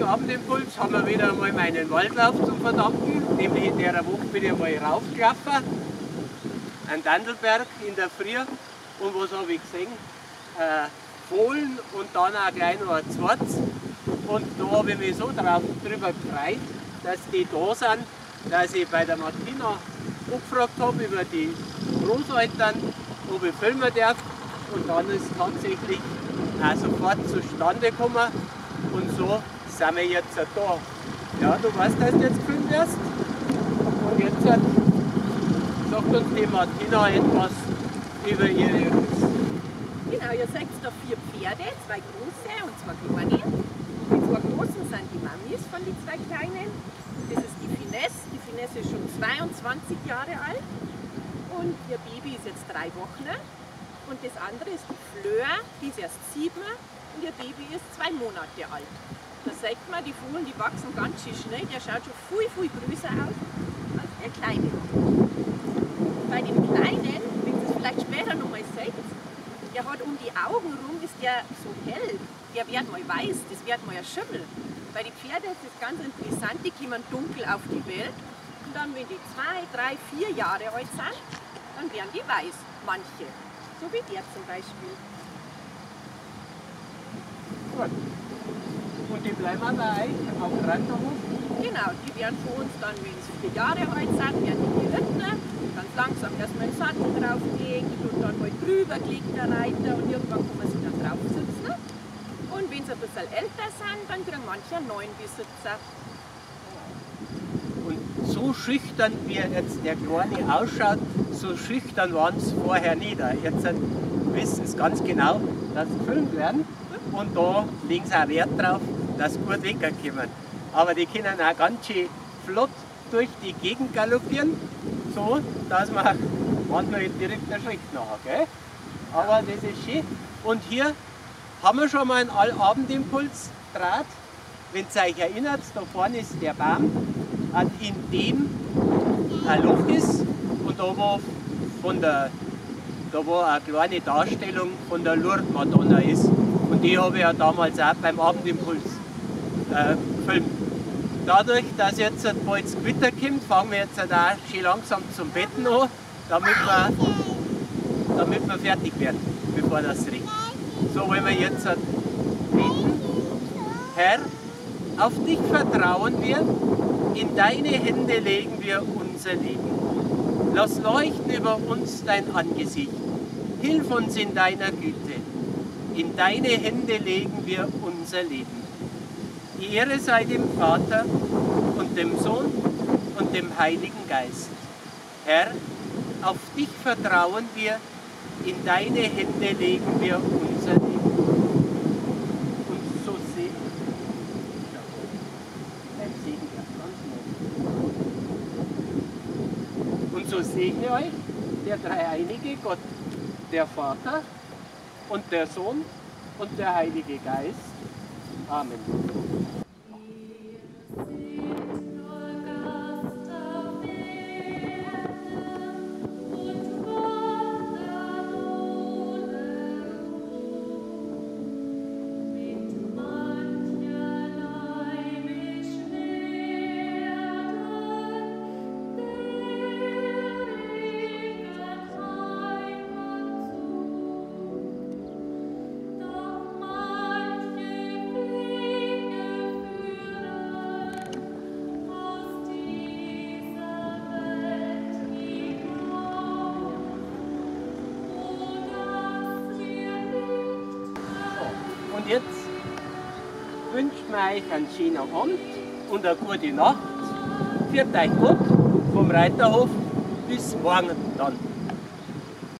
Abendimpuls haben wir wieder einmal meinen Waldlauf zu verdanken. Nämlich in der Woche bin ich einmal raufgelaufen, an Dandelberg in der Früh. Und was habe ich gesehen? Fohlen und dann auch gleich noch ein zweites. Und da habe ich mich so drüber gefreut, dass die da sind, dass ich bei der Martina angefragt habe über die Großeltern, ob ich filmen darf. Und dann ist es tatsächlich auch sofort zustande gekommen. Und so sind wir jetzt da. Ja, du weißt, dass du jetzt gefilmt wirst. Und jetzt sagt uns die Martina etwas über ihre Rüs. Genau, ihr seht da 4 Pferde, 2 große und 2 kleine. Die 2 großen sind die Mamis von den 2 kleinen. Das ist die Finesse. Die Finesse ist schon 22 Jahre alt. Und ihr Baby ist jetzt 3 Wochen. Und das andere ist die Fleur, die ist erst 7 und ihr Baby ist 2 Monate alt. Da sieht man, die Fohlen, die wachsen ganz schön schnell. Der schaut schon viel, viel größer aus als der Kleine. Bei dem Kleinen, wenn ihr es vielleicht später noch mal seht, der hat um die Augen rum, ist der so hell. Der wird mal weiß, das wird mal ein Schimmel. Bei den Pferden ist das ganz interessant, die kommen dunkel auf die Welt. Und dann, wenn die 2, 3, 4 Jahre alt sind, dann werden die weiß, manche. So wie der zum Beispiel. Gut. Und die bleiben bei euch auf dem Reiterhof? Genau, die werden für uns dann, wenn sie 4 Jahre alt sind, werden die geritten. Ganz langsam erstmal den Sattel drauflegen und dann mal drüber gelegt der Reiter und irgendwann kann man sich dann drauf sitzen. Und wenn sie ein bisschen älter sind, dann kriegen manche einen neuen Besitzer. Und so schüchtern wie jetzt der Kleine ausschaut, so schüchtern waren es vorher nicht. Jetzt wissen sie ganz genau, dass sie gefilmt werden und da legen sie auch Wert drauf, dass sie gut wegkommen. Aber die können auch ganz schön flott durch die Gegend galoppieren, so dass man manchmal direkt erschreckt nachher. Gell? Aber das ist schön. Und hier haben wir schon mal einen Allabendimpuls-Draht. Wenn ihr euch erinnert, da vorne ist der Baum, in dem ein Loch ist und da war eine kleine Darstellung von der Lourdes-Madonna ist. Und die habe ich ja damals auch beim Abendimpuls gefilmt. Dadurch, dass jetzt bald das Gewitter kommt, fangen wir jetzt auch schön langsam zum Betten an, damit wir fertig werden, bevor das regnet. So wollen wir jetzt beten. Herr, auf dich vertrauen wir, in deine Hände legen wir unser Leben. Lass leuchten über uns dein Angesicht. Hilf uns in deiner Güte. In deine Hände legen wir unser Leben. Die Ehre sei dem Vater und dem Sohn und dem Heiligen Geist. Herr, auf dich vertrauen wir, in deine Hände legen wir unser Leben. Und so segne euch der dreieinige Gott, der Vater und der Sohn und der Heilige Geist. Amen. Und jetzt wünscht man euch einen schönen Abend und eine gute Nacht. Führt euch gut vom Reiterhof. Bis morgen dann.